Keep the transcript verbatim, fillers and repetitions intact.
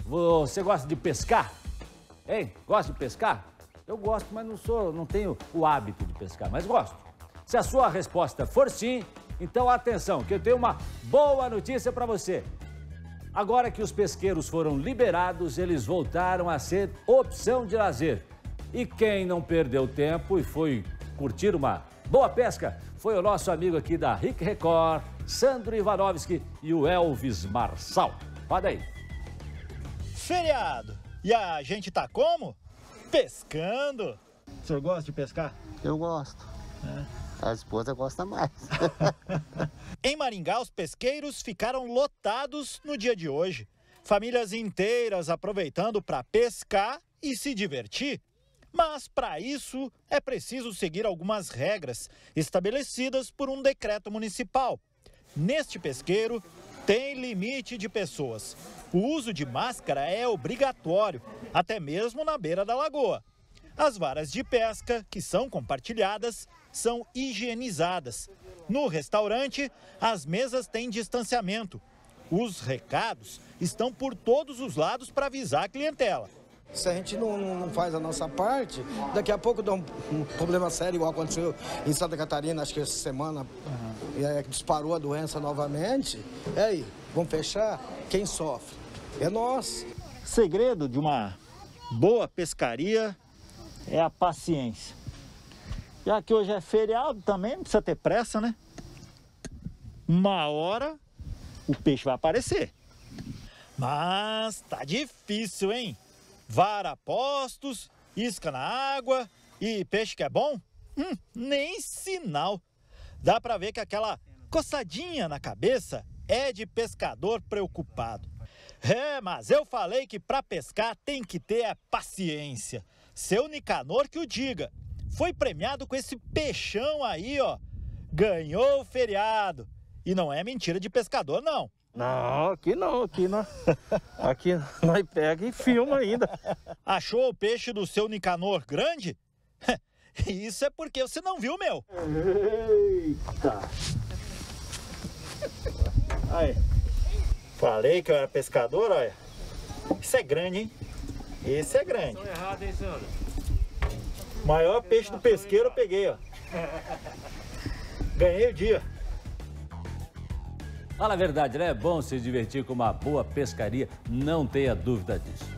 Você gosta de pescar? Hein? Gosta de pescar? Eu gosto, mas não sou, não tenho o hábito de pescar, mas gosto. Se a sua resposta for sim, então atenção, que eu tenho uma boa notícia para você. Agora que os pesqueiros foram liberados, eles voltaram a ser opção de lazer. E quem não perdeu tempo e foi curtir uma boa pesca foi o nosso amigo aqui da Rick Record, Sandro Ivanovski e o Elvis Marçal. Roda aí. Feriado. E a gente tá como? Pescando. O senhor gosta de pescar? Eu gosto. É. A esposa gosta mais. Em Maringá, os pesqueiros ficaram lotados no dia de hoje. Famílias inteiras aproveitando para pescar e se divertir. Mas, para isso, é preciso seguir algumas regras estabelecidas por um decreto municipal. Neste pesqueiro, tem limite de pessoas. O uso de máscara é obrigatório, até mesmo na beira da lagoa. As varas de pesca, que são compartilhadas, são higienizadas. No restaurante, as mesas têm distanciamento. Os recados estão por todos os lados para avisar a clientela. Se a gente não, não faz a nossa parte, daqui a pouco dá um, um problema sério, igual aconteceu em Santa Catarina, acho que essa semana, uhum. e aí disparou a doença novamente. E aí, vamos fechar? Quem sofre? É nós. Segredo de uma boa pescaria é a paciência. Já que hoje é feriado também, não precisa ter pressa, né? Uma hora o peixe vai aparecer. Mas tá difícil, hein? Vara postos, isca na água e peixe que é bom? Hum, nem sinal. Dá pra ver que aquela coçadinha na cabeça é de pescador preocupado. É, mas eu falei que pra pescar tem que ter a paciência. Seu Nicanor que o diga. Foi premiado com esse peixão aí, ó. Ganhou o feriado. E não é mentira de pescador, não. Não, aqui não, aqui não. Aqui nós pega e filma ainda. Achou o peixe do seu Nicanor grande? Isso é porque você não viu, meu. Eita. Aí. Falei que eu era pescador, olha. Isso é grande, hein? Esse é grande. Tô errado, hein, Sandro? Maior peixe do pesqueiro eu peguei, ó. Ganhei o dia. Fala a verdade, né? É bom se divertir com uma boa pescaria, não tenha dúvida disso.